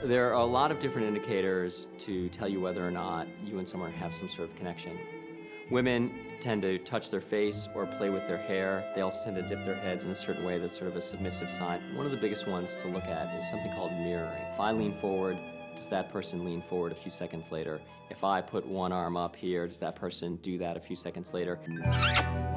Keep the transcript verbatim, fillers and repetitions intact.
There are a lot of different indicators to tell you whether or not you and someone have some sort of connection. Women tend to touch their face or play with their hair. They also tend to dip their heads in a certain way that's sort of a submissive sign. One of the biggest ones to look at is something called mirroring. If I lean forward, does that person lean forward a few seconds later? If I put one arm up here, does that person do that a few seconds later?